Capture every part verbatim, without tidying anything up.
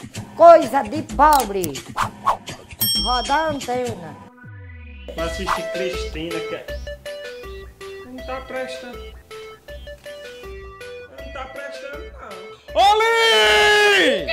Coisa de pobre. Rodar a antena. Pra assistir Cristina, que é... Não tá prestando. Não tá prestando, não. Oli!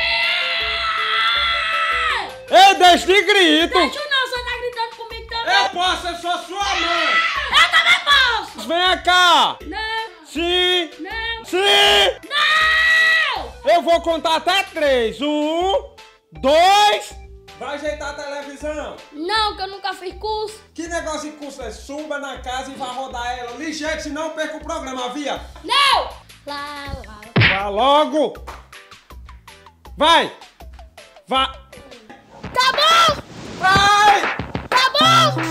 Ei, deixa de grito! Deixa não, você tá gritando comigo também. Eu posso, eu sou sua mãe! Eu também posso! Vem cá! Não! Sim! Não! Sim! Não! Eu vou contar até três. Um, dois... Vai ajeitar a televisão. Não, que eu nunca fiz curso. Que negócio de curso é? Suba na casa e vá rodar ela. Ligeiro, senão eu perco o programa, via. Não! Lá, lá. Vá logo. Vai. Vá. Tá bom! Vai. Tá bom!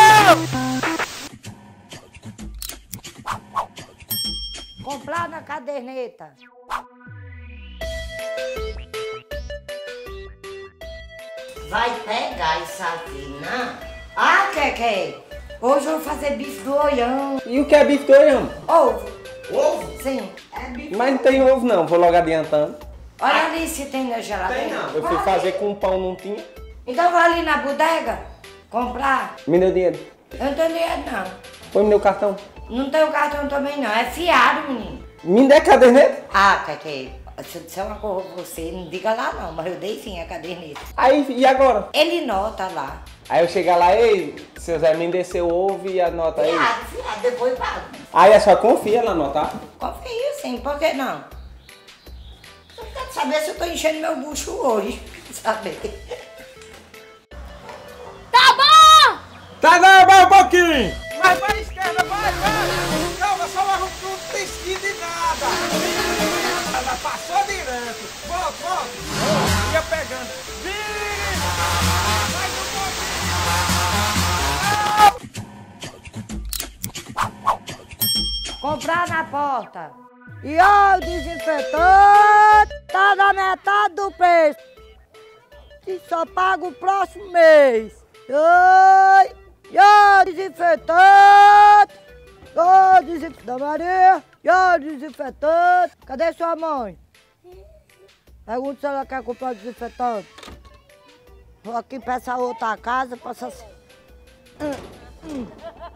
Não. Comprar na caderneta. Vai pegar isso aqui, não? Ah, Keke, hoje eu vou fazer bife do olhão. E o que é bife do olhão? Ovo. Ovo? Sim, é bife. Mas não tem ovo não, vou logo adiantando. Olha ali se tem na geladeira. Tem não. Eu fui Vai. fazer com pão, não tinha. Então vai ali na bodega comprar. Me deu dinheiro. Eu não tenho dinheiro não. Põe meu cartão. Não tenho cartão também não, é fiado, menino. Me dê caderneta. Ah, Keke, se eu disser uma coisa pra você, não diga lá não, mas eu dei sim a caderneta. Aí, e agora? Ele nota lá. Aí eu chegar lá, ei, seu Zé, me dê seu ovo e anota aí. Fiado, fiado, depois paga. Aí a só confia lá anotar. Confia sim, por que não? Eu quero saber se eu tô enchendo meu bucho hoje. Saber. Tá bom! Tá bom, vai um pouquinho. Mas vai esquerda, vai, vai. Calma, só arruma um pisquinho de nada. Ela passou direto. Volta, volta. Oh, ia pegando. Vire. Mais um pouquinho. Comprar na porta. E ó, o desinfetante tá na metade do preço. E só paga o próximo mês. Oi, e ó, desinfetante. Ô, desinfetante da Maria. E ó, desinfetante. Cadê sua mãe? Pergunta se ela quer comprar desinfetante. Vou aqui pra essa outra casa, passa assim. Hum, hum.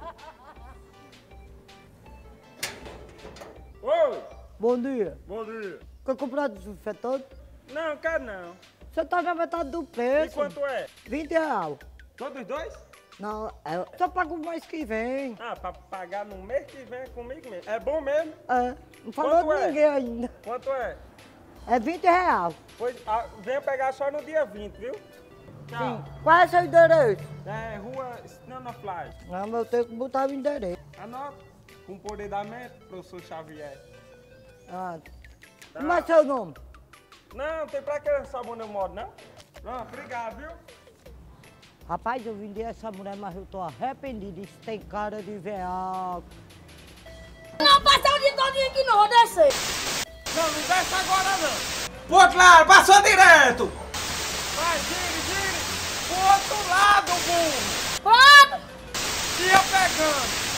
Oi, Bom dia. bom dia. Quer comprar desinfetante? Não, quero não. Você tá na metade do E preço. quanto é? vinte reais. Todos dois? Não, é, só paga o mês que vem. Ah, pra pagar no mês que vem comigo mesmo. É bom mesmo? É, não falou Quanto de é? ninguém ainda. Quanto é? É vinte reais. Pois, ah, venha pegar só no dia vinte, viu? Tchau. Sim. Qual é seu endereço? É, rua Nanofly. Não, mas eu tenho que botar o endereço. Anota. Com o poder da mente, professor Xavier. Ah, Tá. como é seu nome? Não, não tem pra que saber onde eu moro, não? Pronto, obrigado, viu? Rapaz, eu vendi essa mulher, mas eu tô arrependido. Isso tem cara de veal. Não, passar o dia todinho aqui não, vou descer. Não, não desce agora, não. Pro outro lado, passou direto. Vai, gire, gire. Pro outro lado, burro. Pronto! Ia pegando.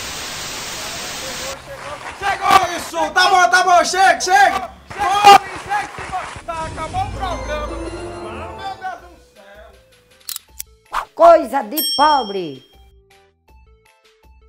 Chegou, chegou. Chegou isso. Tá bom, tá bom. Chega, chega. Chega, chega. Tá, acabou o programa. Ah, meu Deus do céu. Coisa de pobre.